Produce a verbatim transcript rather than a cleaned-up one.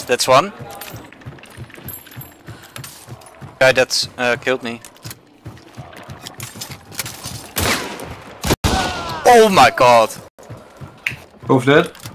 That's one. Guy that's uh, killed me. Oh my god. Both dead.